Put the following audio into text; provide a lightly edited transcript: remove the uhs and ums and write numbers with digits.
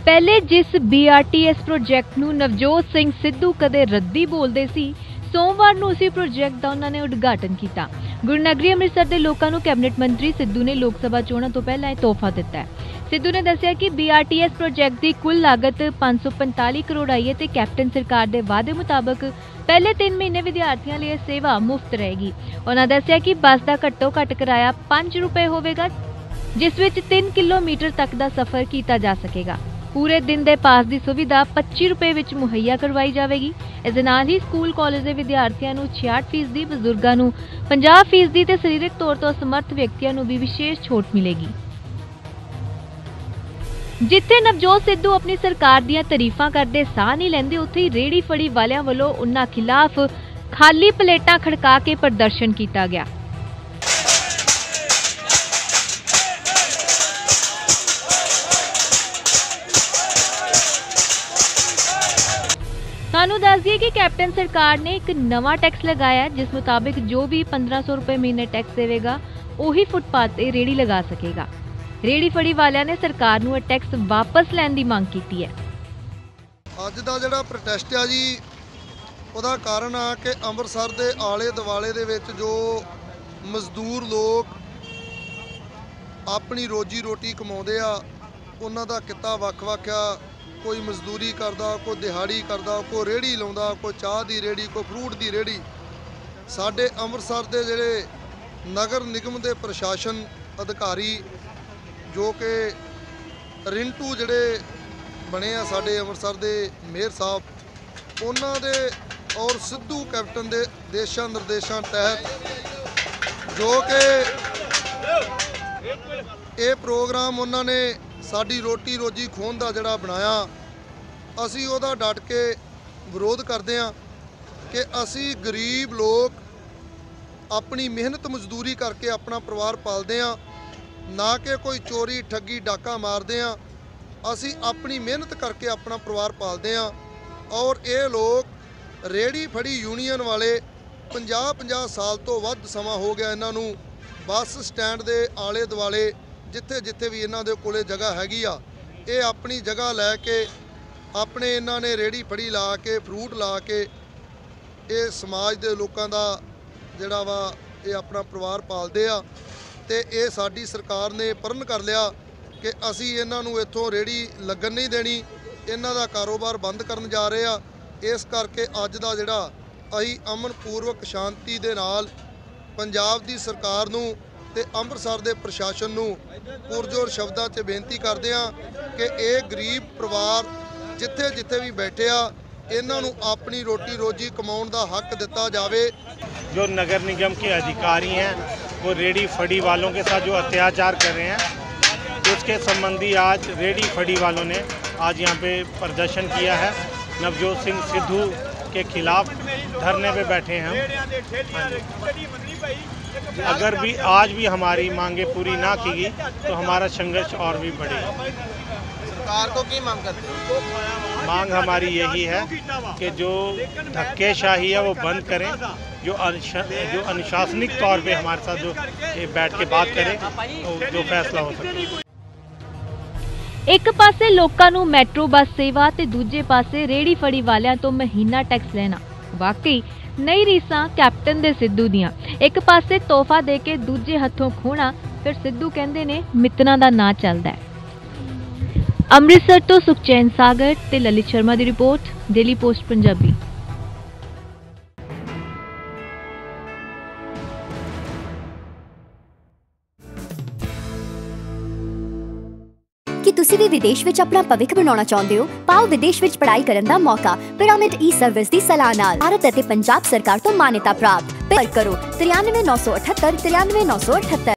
पहले जिस BRTS project ਨੂੰ ਨਵਜੋਤ ਸਿੰਘ ਸਿੱਧੂ ਕਦੇ ਰੱਦੀ ਬੋਲਦੇ ਸੀ, सोमवार ਨੂੰ उसी प्रोजैक्ट ਦਾ ਉਹਨਾਂ ਨੇ ਉਦਘਾਟਨ ਕੀਤਾ। ਗੁਰੂ ਨਗਰੀ ਅੰਮ੍ਰਿਤਸਰ ਦੇ ਲੋਕਾਂ ਨੂੰ ਕੈਬਨਿਟ ਮੰਤਰੀ ਸਿੱਧੂ ਨੇ ਲੋਕ ਸਭਾ ਚੋਣਾਂ ਤੋਂ ਪਹਿਲਾਂ ਇਹ ਤੋਹਫਾ ਦਿੱਤਾ ਹੈ। ਸਿੱਧੂ ਨੇ ਦੱਸਿਆ ਕਿ BRTS प्रोजैक्ट ਦੀ ਕੁੱਲ ਲਾਗਤ 545 ਕਰੋੜ ਆਈ ਹੈ ਤੇ ਕੈਪਟਨ ਸਰਕਾਰ ਦੇ ਵਾਅਦੇ ਮੁਤਾਬਕ ਪਹਿਲੇ 3 ਮਹੀਨੇ ਵਿਦਿਆਰਥੀਆਂ ਲਈ ਇਹ ਸੇਵਾ ਮੁਫਤ ਰਹੇਗੀ। ਉਹਨਾਂ ਦੱਸਿਆ ਕਿ ਬੱਸ ਦਾ ਘੱਟੋ ਘੱਟ ਕਿਰਾਇਆ 5 ਰੁਪਏ ਹੋਵੇਗਾ, ਜਿਸ ਵਿੱਚ 3 ਕਿਲੋਮੀਟਰ ਤੱਕ ਦਾ ਸਫ਼ਰ ਕੀਤਾ ਜਾ ਸਕੇਗਾ। पूरे दिन के पास की सुविधा 25 रुपए विच मुहैया करवाई जाएगी। इस नाल ही स्कूल कॉलेज के विद्यार्थियों को 66%, बजुर्गों को 50% ते सरीरक तौर पर असमर्थ व्यक्तियों को भी विशेष छूट मिलेगी। जिथे नवजोत सिद्धू अपनी सरकार दी तारीफां करते साह नहीं लेंदे, उत्थे ही रेहड़ी फड़ी वालियां वल्लों उन्हां खिलाफ खाली प्लेटां खड़का के प्रदर्शन किया गया। सानू दस दिए कि कैप्टन सरकार ने एक नवा टैक्स लगाया है, जिस मुताबिक जो भी 1500 रुपए महीने टैक्स देगा वही फुटपाथ से रेहड़ी लगा सकेगा। रेहड़ी फड़ी वालियां ने सरकार नू टैक्स वापस लैण दी मांग की है। अज दा जिहड़ा प्रोटेस्ट आ जी, ਉਹਦਾ ਕਾਰਨ ਆ कि ਅੰਮ੍ਰਿਤਸਰ ਦੇ ਆਲੇ ਦੁਆਲੇ ਦੇ ਵਿੱਚ जो ਮਜ਼ਦੂਰ ਲੋਕ ਆਪਣੀ ਰੋਜੀ ਰੋਟੀ ਕਮਾਉਂਦੇ ਆ, ਉਹਨਾਂ ਦਾ ਕਿੱਤਾ ਵੱਖ-ਵੱਖ ਆ। कोई मजदूरी करता, कोई दिहाड़ी करता, कोई रेहड़ी लाउंदा, कोई चाह की रेहड़ी, कोई फ्रूट की रेहड़ी। साडे अमृतसर के जिहड़े नगर निगम के प्रशासन अधिकारी जो कि रिंटू जिहड़े बने आ साडे अमृतसर के मेयर साहब, उन्हां दे और सिद्धू कैप्टन के दिशा निर्देशों तहत जो कि ये प्रोग्राम उन्होंने साडी रोटी रोजी खोहण दा जिहड़ा बनाया, असी उहदा डट के विरोध करते हैं कि असी गरीब लोग अपनी मेहनत मजदूरी करके अपना परिवार पालते हैं, ना कि कोई चोरी ठगी डाका मारते हैं। असी अपनी मेहनत करके अपना परिवार पालते हैं और ये लोग रेहड़ी फड़ी यूनीयन वाले 50-50 साल तो वध समा हो गया इन्हां नूं बस स्टैंड के आले दुआले जिथे जिथे भी इन्हां दे कोले जगह हैगी आ, ये अपनी जगह लैके अपने इन्हां ने रेहड़ी फड़ी ला के फ्रूट ला के ये समाज के लोगों का जिहड़ा वा ये अपना परिवार पालदे आ। ते ये साडी सरकार ने प्रण कर लिया कि असी इन्हां नूं इत्थों रेहड़ी लगन नहीं देनी, इन्हां दा कारोबार बंद करन जा रहे आ। इस करके अज दा जिहड़ा असीं अमनपूर्वक शांति दे नाल पंजाब दी सरकार नूं ते ਅੰਮ੍ਰਿਤਸਰ ਦੇ ਪ੍ਰਸ਼ਾਸਨ ਨੂੰ ਪੁਰਜੋਰ ਸ਼ਬਦਾਂ 'ਚ ਬੇਨਤੀ ਕਰਦੇ ਆ ਕਿ ਇਹ ਗਰੀਬ ਪਰਿਵਾਰ ਜਿੱਥੇ ਜਿੱਥੇ ਵੀ ਬੈਠੇ ਆ, ਇਹਨਾਂ ਨੂੰ ਆਪਣੀ ਰੋਟੀ ਰੋਜੀ ਕਮਾਉਣ ਦਾ ਹੱਕ ਦਿੱਤਾ ਜਾਵੇ। जो नगर निगम के अधिकारी हैं वो रेहड़ी फड़ी वालों के साथ जो अत्याचार कर रहे हैं, उसके संबंधी आज रेहड़ी फड़ी वालों ने आज यहाँ पे प्रदर्शन किया है। नवजोत सिंह सिद्धू के खिलाफ धरने पे बैठे हैं हम। अगर भी आज भी हमारी मांगे पूरी ना की गई तो हमारा संघर्ष और भी बढ़ेगा। सरकार को की मांग करते हैं? मांग हमारी यही है कि जो धक्केशाही है वो बंद करें, जो अनुशासनिक तौर पे हमारे साथ जो बैठ के बात करें तो जो फैसला हो सके। एक पासे लोकां नूं मैट्रो बस सेवा ते दूजे पासे रेहड़ी फड़ी वालियां तो महीना टैक्स लेना, वाकई नई रीसां कैप्टन दे सिद्धू दियां। एक पासे तोहफा दे के दूजे हथों खोना, फिर सिद्धू कहंदे ने मित्तरां दा नां चलदा है। अमृतसर तो सुखचैन सागर ते ललित शर्मा दी रिपोर्ट, डेली पोस्ट पंजाबी। कि तुसी भी विदेश विच अपना भविख बनाना चाहते हो? पाओ विदेश विच पढ़ाई करन दा मौका पिरामिड ई सर्विस दी सलाह नाल। भारत अते पंजाब सरकार तो मान्यता प्राप्त। पर करो 93 978 93 978।